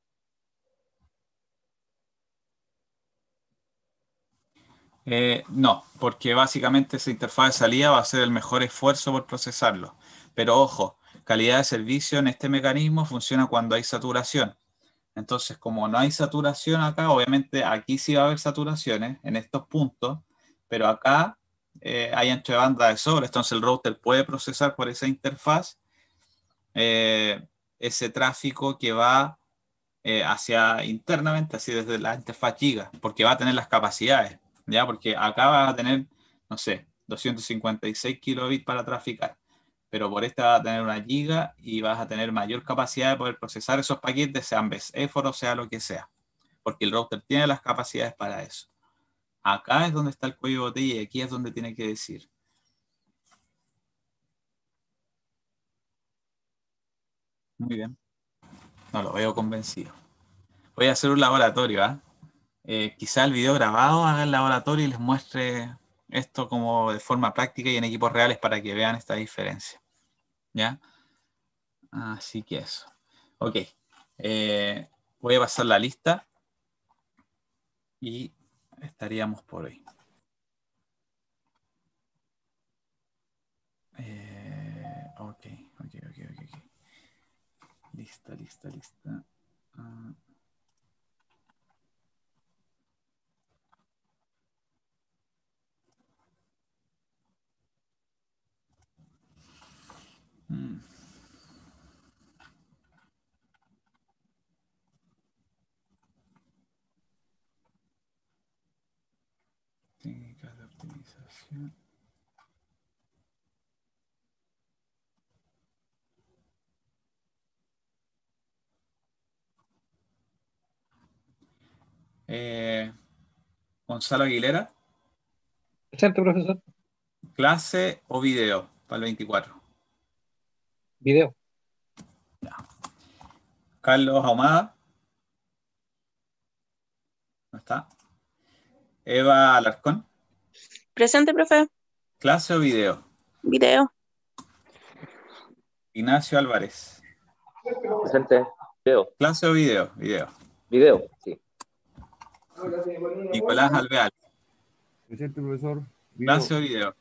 No, porque básicamente esa interfaz de salida va a ser el mejor esfuerzo por procesarlo. Pero ojo, calidad de servicio en este mecanismo funciona cuando hay saturación. Entonces, como no hay saturación acá, obviamente aquí sí va a haber saturaciones en estos puntos, pero acá hay ancho de banda de sobra. Entonces el router puede procesar por esa interfaz eh, ese tráfico que va hacia internamente, así desde la interfaz giga, porque va a tener las capacidades, ¿ya? Porque acá va a tener, no sé, 256 kilobits para traficar, pero por esta va a tener una giga y vas a tener mayor capacidad de poder procesar esos paquetes, sean best effort o sea lo que sea, porque el router tiene las capacidades para eso. Acá es donde está el cuello de botella y aquí es donde tiene que decir. Muy bien, no lo veo convencido. Voy a hacer un laboratorio, ¿ah? Quizá el video grabado haga el laboratorio y les muestre esto como de forma práctica y en equipos reales para que vean esta diferencia. ¿Ya? Así que eso. Ok. Eh, Voy a pasar la lista y estaríamos por hoy. Ok, ok, ok, ok, ok. Lista, lista, lista. Ah, mm. Técnicas de optimización. Eh, Gonzalo Aguilera, Presente, profesor. clase o video para el 24. Video. Carlos Ahumada. ¿No está? Eva Alarcón. Presente, profe. ¿Clase o video? Video. Ignacio Álvarez. Presente. Video. ¿Clase o video? Video. Video, sí. Nicolás Alvear. Presente, profesor. ¿Clase o video?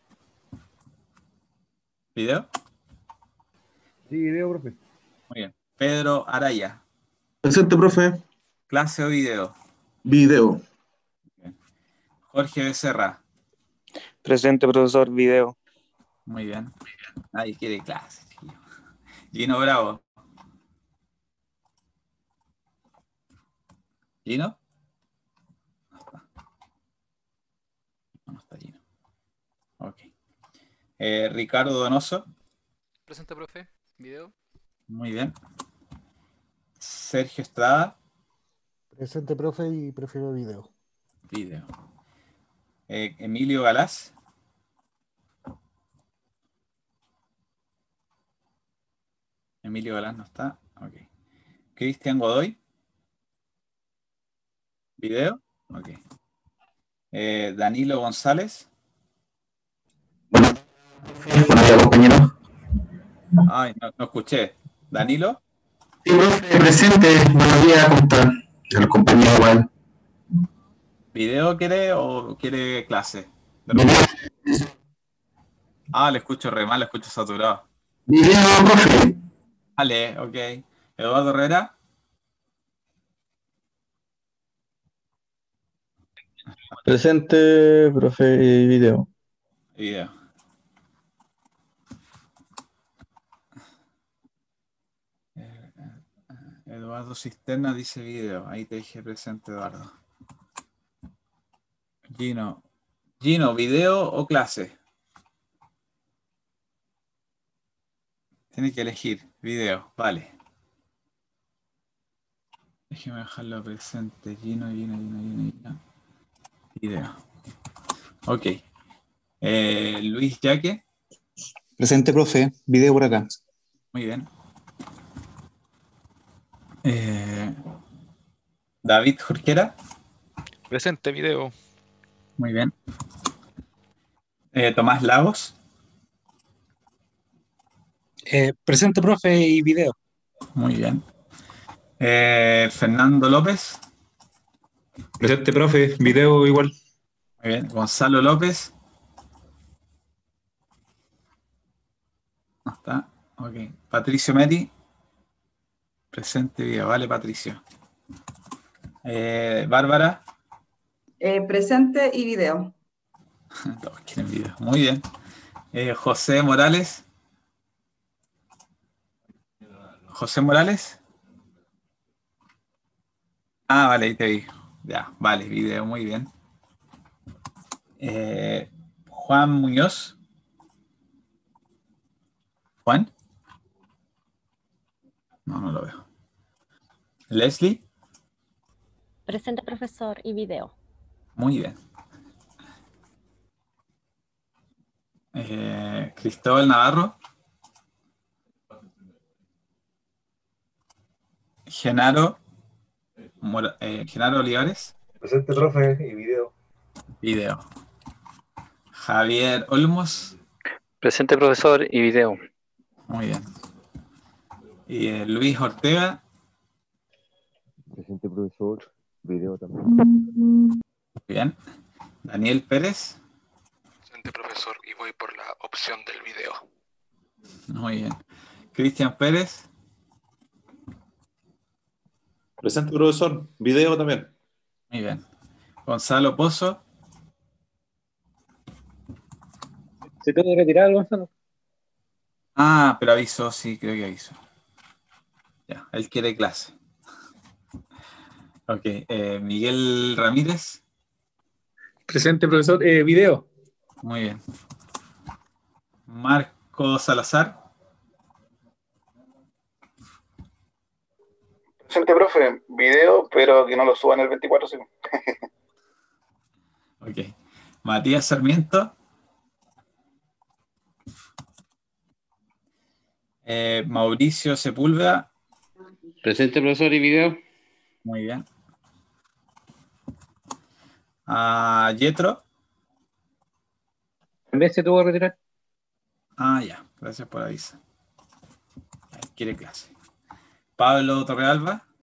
¿Video? Sí, video, profe. Muy bien. Pedro Araya. Presente, profe. ¿Clase o video? Video. Jorge Becerra. Presente, profesor, video. Muy bien. Nadie quiere clase. Gino Bravo. ¿Gino? No está. No está Gino. Ok. Ricardo Donoso. Presente, profe. Video. Muy bien. Sergio Estrada. Presente, profe, y prefiero video. Video. Emilio Galás. Emilio Galás no está. Ok. Cristian Godoy. Video. Ok. Danilo González. Buenos días, compañero. Ay, no escuché. ¿Danilo? Sí, profe, presente. Buenos días, ¿cómo están? A los compañeros igual. ¿Video quiere o quiere clase? Video, Le escucho re mal, le escucho saturado. video, profe. Vale, ok. Eduardo Herrera. Presente, profe, y video. Video. Eduardo Cisterna dice video. Ahí te dije presente, Eduardo. Gino. Gino, ¿video o clase? Tiene que elegir. Video, vale. Déjeme dejarlo presente. Gino. Video. Ok. Luis Yaque. Presente, profe, video por acá. Muy bien. David Jorquera. Presente, video. Muy bien. Tomás Lagos. Presente, profe, y video. Muy bien. Fernando López. Presente, profe, video igual. Muy bien. Gonzalo López. No está. Ok. Patricio Meti. Presente video. Vale, Patricio. Bárbara. Presente y video. Todos quieren video. Muy bien. José Morales. José Morales. Vale, ahí te vi. Ya, vale, video, muy bien. Juan Muñoz. ¿Juan? No lo veo. Leslie. Presente, profesor, y video. Muy bien. Cristóbal Navarro. Genaro Olivares. Presente, profe, y video. Video. Javier Olmos. Presente, profesor, y video. Muy bien. Y Luis Ortega. Presente, profesor, video también. Muy bien. Daniel Pérez. Presente, profesor, y voy por la opción del video. Muy bien. Cristian Pérez. Presente, profesor, video también. Muy bien. Gonzalo Pozo. ¿Se tiene que retirar, Gonzalo? Pero avisó, sí, creo que avisó. Ya, él quiere clase. Ok, Miguel Ramírez. Presente, profesor, video. Muy bien. Marco Salazar. Presente, profe, video, pero que no lo suban el 24, sí. Ok. Matías Sarmiento. Mauricio Sepúlveda. Presente, profesor, y video. Muy bien. Yetro. También se tuvo que retirar. Ya. Gracias por avisar. Quiere clase. Pablo Torrealba.